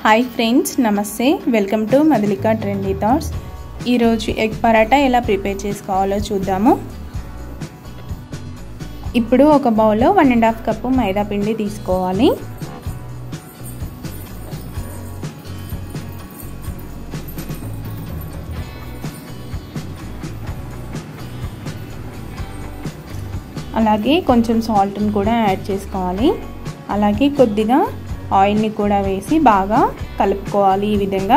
Hi friends, నమస్తే. Welcome to Madhulika trendy thoughts. ఈరోజు egg paratha ఎలా ప్రిపేర్ చేసుకోవాలో చూద్దాము. ఇప్పుడు ఒక బౌల్లో 1.5 కప్పు మైదా పిండి తీసుకోవాలి. అలాగే కొంచెం సాల్ట్ని కూడా యాడ్ చేసుకోవాలి. అలాగే కొద్దిగా ఆయిల్ని కూడా వేసి బాగా కలుపుకోవాలి. ఈ విధంగా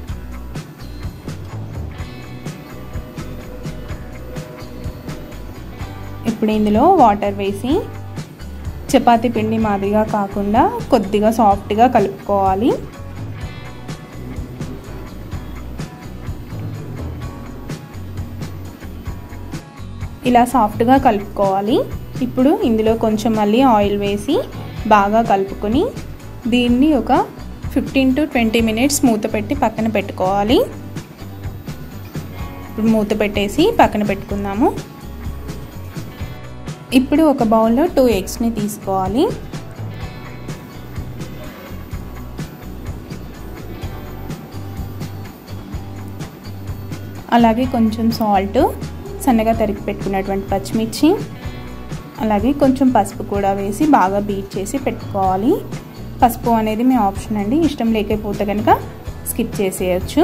ఇప్పుడు ఇందులో వాటర్ వేసి చపాతీ పిండి మాదిరిగా కాకుండా కొద్దిగా సాఫ్ట్గా కలుపుకోవాలి. ఇలా సాఫ్ట్గా కలుపుకోవాలి. ఇప్పుడు ఇందులో కొంచెం మళ్ళీ ఆయిల్ వేసి బాగా కలుపుకొని దీన్ని ఒక 15 to 20 మినిట్స్ మూత పెట్టి పక్కన పెట్టుకోవాలి. ఇప్పుడు మూత పెట్టేసి పక్కన పెట్టుకుందాము. ఇప్పుడు ఒక బౌల్లో 2 ఎగ్స్ని తీసుకోవాలి. అలాగే కొంచెం సాల్ట్, సన్నగా తరిగి పెట్టుకున్నటువంటి పచ్చిమిర్చి, అలాగే కొంచెం పసుపు కూడా వేసి బాగా బీట్ చేసి పెట్టుకోవాలి. పసుపు అనేది మీ ఆప్షన్ అండి, ఇష్టం లేకపోతే కనుక స్కిప్ చేసేయచ్చు.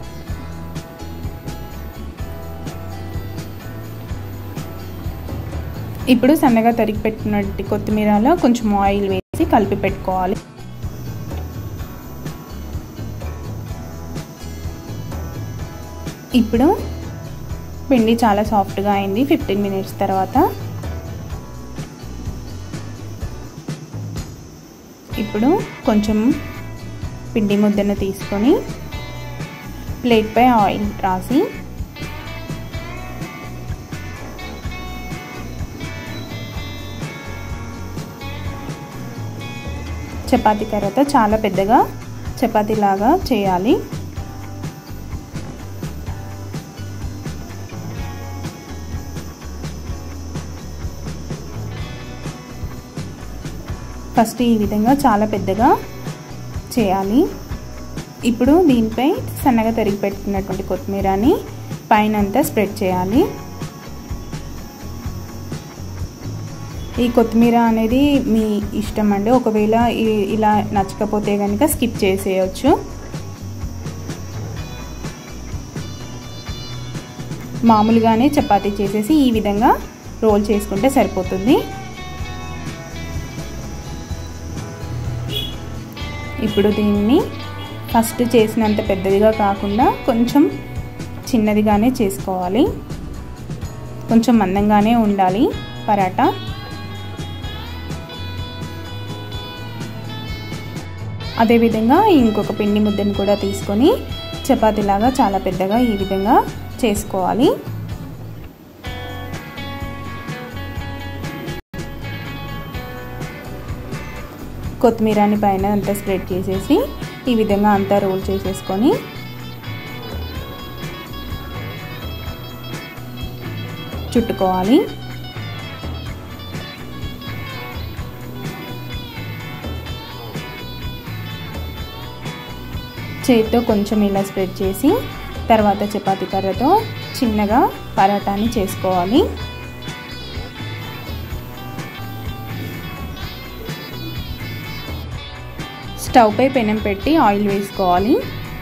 ఇప్పుడు సన్నగా తరిగి పెట్టుకున్నట్టు కొత్తిమీరలో కొంచెం ఆయిల్ వేసి కలిపి పెట్టుకోవాలి. ఇప్పుడు పిండి చాలా సాఫ్ట్గా అయింది 15 మినిట్స్ తర్వాత. ఇప్పుడు కొంచెం పిండి ముద్దను తీసుకొని ప్లేట్పై ఆయిల్ రాసి చపాతీ కర్రతో చాలా పెద్దగా చపాతీలాగా చేయాలి. ఫస్ట్ ఈ విధంగా చాలా పెద్దగా చేయాలి. ఇప్పుడు దీనిపై సన్నగా తరిగి పెట్టుకున్నటువంటి కొత్తిమీరని పైన అంతా స్ప్రెడ్ చేయాలి. ఈ కొత్తిమీర అనేది మీ ఇష్టం అండి, ఒకవేళ ఇలా నచ్చకపోతే కనుక స్కిప్ చేసేయచ్చు. మామూలుగానే చపాతీ చేసేసి ఈ విధంగా రోల్ చేసుకుంటే సరిపోతుంది. ఇప్పుడు దీన్ని ఫస్ట్ చేసినంత పెద్దదిగా కాకుండా కొంచెం చిన్నదిగానే చేసుకోవాలి. కొంచెం మందంగానే ఉండాలి పరాటా. అదేవిధంగా ఇంకొక పిండి ముద్దను కూడా తీసుకొని చపాతీలాగా చాలా పెద్దగా ఈ విధంగా చేసుకోవాలి. కొత్తిమీరని పైన అంతా స్ప్రెడ్ చేసేసి ఈ విధంగా అంతా రోల్ చేసేసుకొని చుట్టుకోవాలి. చేతితో కొంచెం ఇలా స్ప్రెడ్ చేసి తర్వాత చపాతీ కర్రతో చిన్నగా పరాటాని చేసుకోవాలి. స్టవ్ పై పెనం పెట్టి ఆయిల్ వేసుకోవాలి.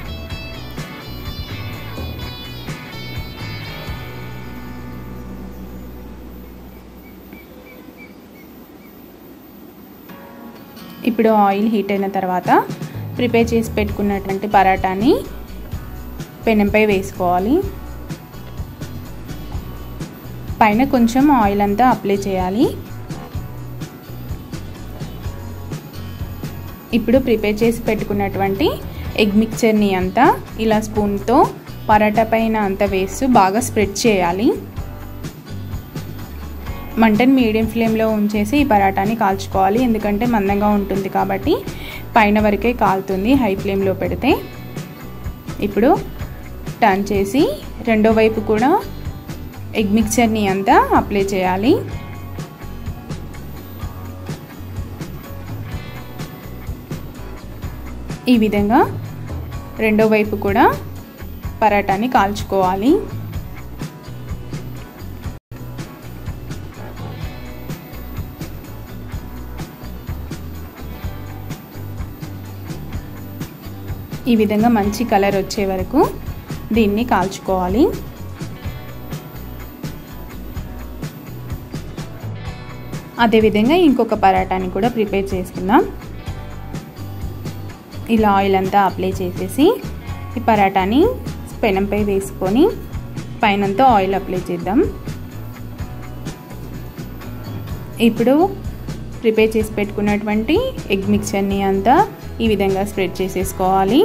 ఇప్పుడు ఆయిల్ హీట్ అయిన తర్వాత ప్రిపేర్ చేసి పెట్టుకున్నటువంటి పరాటాని పెనంపై వేసుకోవాలి. పైన కొంచెం ఆయిల్ అంతా అప్లై చేయాలి. ఇప్పుడు ప్రిపేర్ చేసి పెట్టుకున్నటువంటి ఎగ్ మిక్చర్ని అంతా ఇలా స్పూన్తో పరాటా పైన అంతా వేస్తూ బాగా స్ప్రెడ్ చేయాలి. మంటని మీడియం ఫ్లేమ్లో ఉంచేసి ఈ పరాటాని కాల్చుకోవాలి, ఎందుకంటే మందంగా ఉంటుంది కాబట్టి పైన వరకే కాలుతుంది హై ఫ్లేమ్లో పెడితే. ఇప్పుడు టర్న్ చేసి రెండో వైపు కూడా ఎగ్ మిక్చర్ని అంతా అప్లై చేయాలి. ఈ విధంగా రెండో వైపు కూడా పరాటాని కాల్చుకోవాలి. ఈ విధంగా మంచి కలర్ వచ్చే వరకు దీన్ని కాల్చుకోవాలి. అదేవిధంగా ఇంకొక పరాటాని కూడా ప్రిపేర్ చేసుకుందాం. ఇలా ఆయిల్ అంతా అప్లై చేసేసి ఈ పరాటాని పెనంపై వేసుకొని పైనంతా ఆయిల్ అప్లై చేద్దాం. ఇప్పుడు ప్రిపేర్ చేసి పెట్టుకున్నటువంటి ఎగ్ మిక్చర్ని అంతా ఈ విధంగా స్ప్రెడ్ చేసేసుకోవాలి.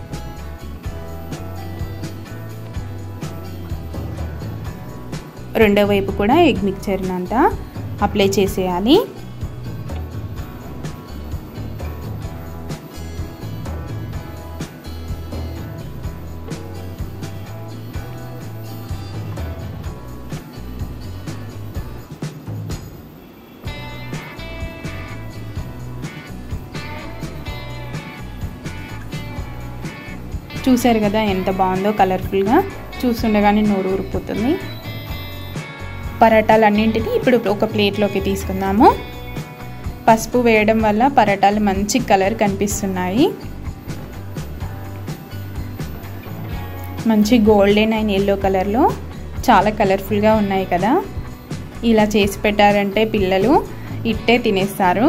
రెండో వైపు కూడా ఎగ్ మిక్చర్ని అంతా అప్లై చేసేయాలి. చూసారు కదా ఎంత బాగుందో, కలర్ఫుల్గా చూస్తుండగానే నోరు ఊరిపోతుంది. పరాటాలన్నింటినీ ఇప్పుడు ఒక ప్లేట్లోకి తీసుకుందాము. పసుపు వేయడం వల్ల పరాటాలు మంచి కలర్ కనిపిస్తున్నాయి. మంచి గోల్డెన్ అండ్ ఎల్లో కలర్లో చాలా కలర్ఫుల్గా ఉన్నాయి కదా. ఇలా చేసి పెట్టారంటే పిల్లలు ఇట్టే తినేస్తారు.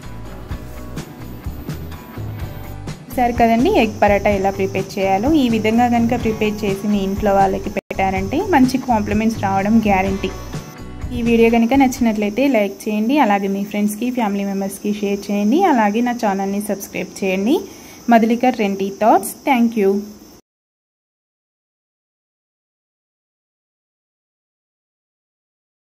సరే కదండి, ఎగ్ పరాటా ఎలా ప్రిపేర్ చేయాలో ఈ విధంగా కనుక ప్రిపేర్ చేసి మీ ఇంట్లో వాళ్ళకి పెట్టారంటే మంచి కాంప్లిమెంట్స్ రావడం గ్యారంటీ. ఈ వీడియో కనుక నచ్చినట్లయితే లైక్ చేయండి, అలాగే మీ ఫ్రెండ్స్కి ఫ్యామిలీ మెంబర్స్కి షేర్ చేయండి, అలాగే నా ఛానల్ని సబ్స్క్రైబ్ చేయండి. Madhulika trendy thoughts. Thank you.